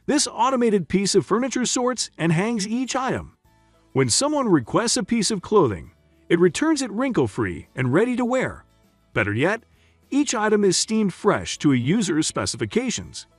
This automated piece of furniture sorts and hangs each item. When someone requests a piece of clothing, it returns it wrinkle-free and ready to wear. Better yet, each item is steamed fresh to a user's specifications.